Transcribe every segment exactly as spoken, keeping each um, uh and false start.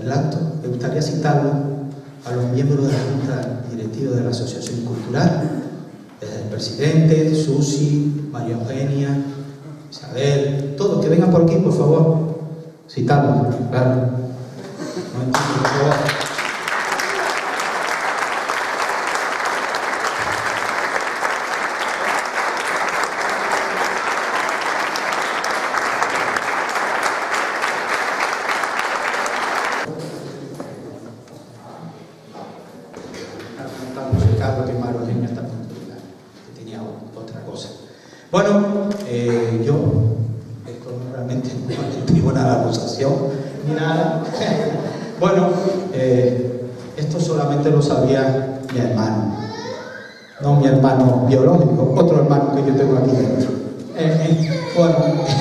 el acto, me gustaría citarlo a los miembros de la Junta Directiva de la Asociación Cultural, desde el presidente, Susi, María Eugenia, Isabel, todos, que vengan por aquí, por favor, citarlos, claro. Un momentito, por favor. Bueno, eh, yo esto realmente no escribo nada de acusación ni nada. Bueno, eh, esto solamente lo sabía mi hermano, no mi hermano biológico, otro hermano que yo tengo aquí dentro. Eh, eh, bueno,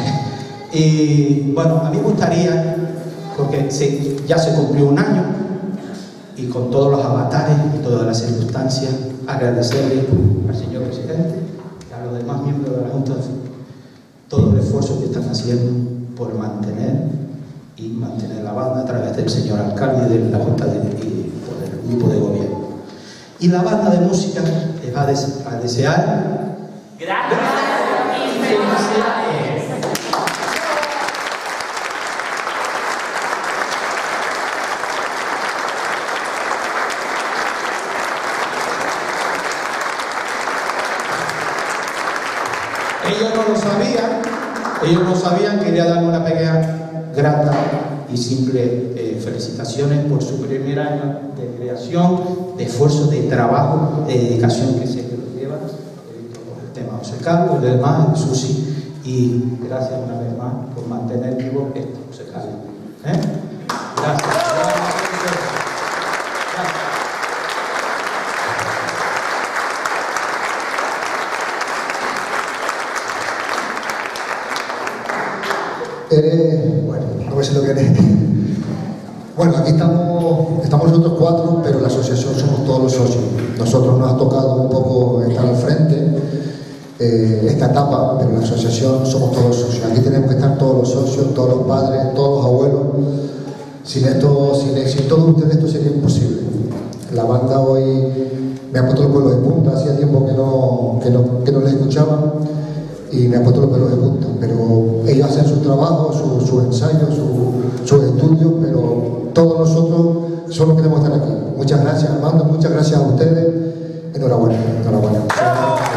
y bueno, a mí me gustaría, porque se, ya se cumplió un año y con todos los avatares y todas las circunstancias, agradecerle al señor presidente, a los demás miembros de la Junta, todo el esfuerzo que están haciendo por mantener y mantener la banda a través del señor alcalde y de la Junta de, y por el grupo de gobierno. Y la banda de música les va a, des a desear gracias y felicidades. Ellos no lo sabían, ellos no sabían, quería darle una pequeña grata y simple eh, felicitaciones por su primer año de creación, de esfuerzo, de trabajo, de dedicación que sé que lo lleva, el tema José Carlos, el demás, Susi, y gracias una vez más por mantener vivo esto, José Carlos. ¿Eh? Gracias. Eres, bueno, no sé lo que eres. Bueno, aquí estamos, estamos nosotros cuatro, pero la asociación somos todos los socios. Nosotros nos ha tocado un poco estar al frente, eh, esta etapa, pero la asociación somos todos los socios. Aquí tenemos que estar todos los socios, todos los padres, todos los abuelos. Sin esto, sin, sin todos ustedes esto sería imposible. La banda hoy me ha puesto los pelos de punta, hacía tiempo que no, que no, que no les escuchaba. Y me ha puesto los pelos de punta, pero ellos hacen su trabajo, sus su ensayos, sus su estudios, pero todos nosotros solo queremos estar aquí. Muchas gracias, Armando, muchas gracias a ustedes. Enhorabuena, enhorabuena.